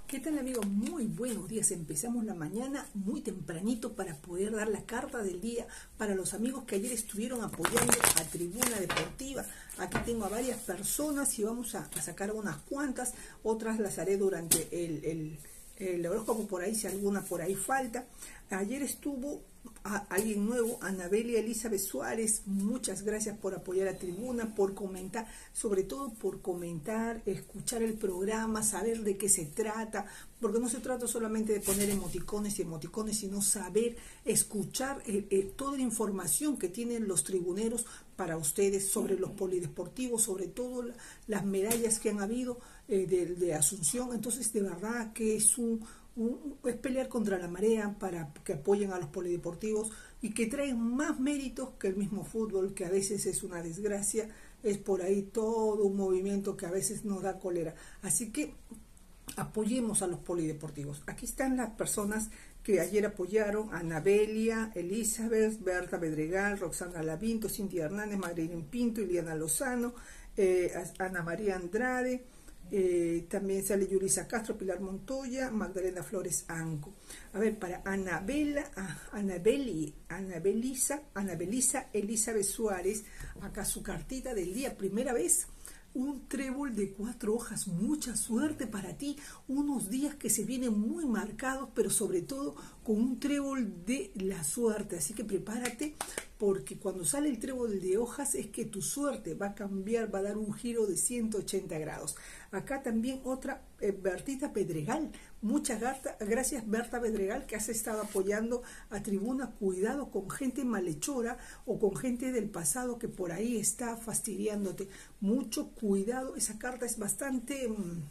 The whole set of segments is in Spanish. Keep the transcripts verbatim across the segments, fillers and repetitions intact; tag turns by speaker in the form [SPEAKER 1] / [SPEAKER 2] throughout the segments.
[SPEAKER 1] ¿Qué tal, amigos? Muy buenos días. Empezamos la mañana muy tempranito para poder dar la carta del día para los amigos que ayer estuvieron apoyando a Tribuna Deportiva. Aquí tengo a varias personas y vamos a, a sacar unas cuantas. Otras las haré durante el, el, el horóscopo por ahí, si alguna por ahí falta. Ayer estuvo a alguien nuevo, Anabelia Elizabeth Suárez. Muchas gracias por apoyar a Tribuna, por comentar, sobre todo por comentar, escuchar el programa, saber de qué se trata, porque no se trata solamente de poner emoticones y emoticones, sino saber, escuchar eh, eh, toda la información que tienen los tribuneros para ustedes sobre los polideportivos, sobre todo la, las medallas que han habido eh, de, de Asunción. Entonces, de verdad que es un es pelear contra la marea para que apoyen a los polideportivos y que traen más méritos que el mismo fútbol, que a veces es una desgracia. Es por ahí todo un movimiento que a veces nos da cólera. Así que apoyemos a los polideportivos. Aquí están las personas que ayer apoyaron: Anabelia Elizabeth, Berta Bedregal, Roxana Lavinto, Cintia Hernández, Marilyn Pinto, Iliana Lozano, eh, Ana María Andrade. Eh, también sale Yulisa Castro, Pilar Montoya, Magdalena Flores Anco. A ver, para Anabela, Anabeli, Anabelisa, Anabelisa Elizabeth Suárez, acá su cartita del día, primera vez. Un trébol de cuatro hojas, mucha suerte para ti, unos días que se vienen muy marcados, pero sobre todo con un trébol de la suerte. Así que prepárate, porque cuando sale el trébol de hojas es que tu suerte va a cambiar, va a dar un giro de ciento ochenta grados. Acá también otra, eh, Bertita Pedregal. Muchas gracias, Berta Pedregal, que has estado apoyando a Tribuna. Cuidado con gente malhechora o con gente del pasado que por ahí está fastidiándote. Mucho cuidado, esa carta es bastante mmm,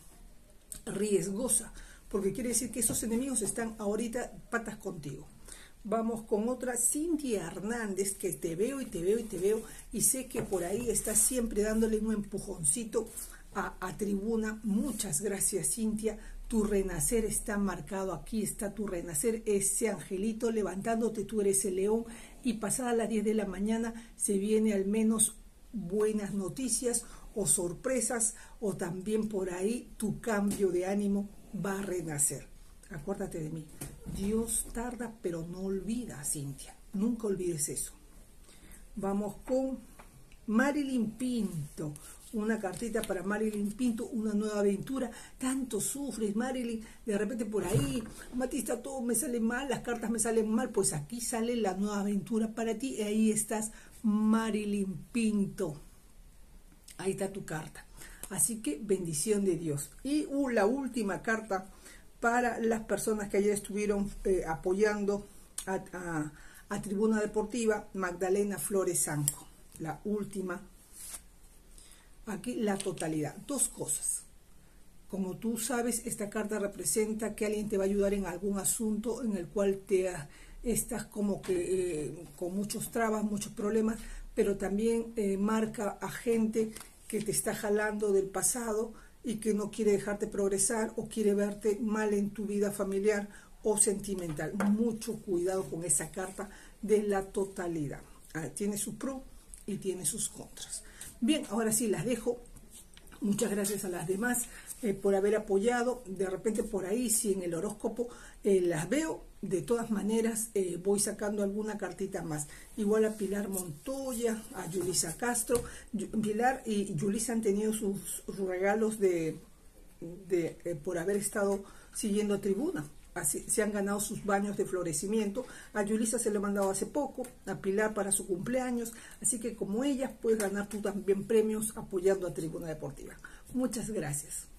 [SPEAKER 1] riesgosa, porque quiere decir que esos enemigos están ahorita patas contigo. Vamos con otra, Cintia Hernández, que te veo y te veo y te veo y sé que por ahí estás siempre dándole un empujoncito a, a Tribuna. Muchas gracias, Cintia. Tu renacer está marcado, aquí está tu renacer, ese angelito levantándote, tú eres el león, y pasada las diez de la mañana se viene al menos buenas noticias o sorpresas, o también por ahí tu cambio de ánimo va a renacer. Acuérdate de mí, Dios tarda pero no olvida, Cintia, nunca olvides eso. Vamos con Marilyn Pinto. Una cartita para Marilyn Pinto, una nueva aventura. Tanto sufres, Marilyn, de repente por ahí, Matista, todo me sale mal, las cartas me salen mal. Pues aquí sale la nueva aventura para ti, y ahí estás, Marilyn Pinto. Ahí está tu carta. Así que bendición de Dios. Y uh, la última carta para las personas que ayer estuvieron eh, apoyando a, a, a Tribuna Deportiva, Magdalena Flores Anco. La última. Aquí la totalidad. Dos cosas. Como tú sabes, esta carta representa que alguien te va a ayudar en algún asunto en el cual te estás como que eh, con muchos trabas, muchos problemas, pero también eh, marca a gente que te está jalando del pasado y que no quiere dejarte progresar o quiere verte mal en tu vida familiar o sentimental. Mucho cuidado con esa carta de la totalidad. Ah, tiene sus pros y tiene sus contras. Bien, ahora sí las dejo. Muchas gracias a las demás eh, por haber apoyado. De repente por ahí, si en el horóscopo eh, las veo, de todas maneras eh, voy sacando alguna cartita más. Igual a Pilar Montoya, a Yulisa Castro. Pilar y Yulisa han tenido sus, sus regalos de, de eh, por haber estado siguiendo Tribuna. Así, se han ganado sus baños de florecimiento. A Yulisa se le ha mandado hace poco, a Pilar para su cumpleaños. Así que como ellas, puedes ganar tú también premios apoyando a Tribuna Deportiva. Muchas gracias.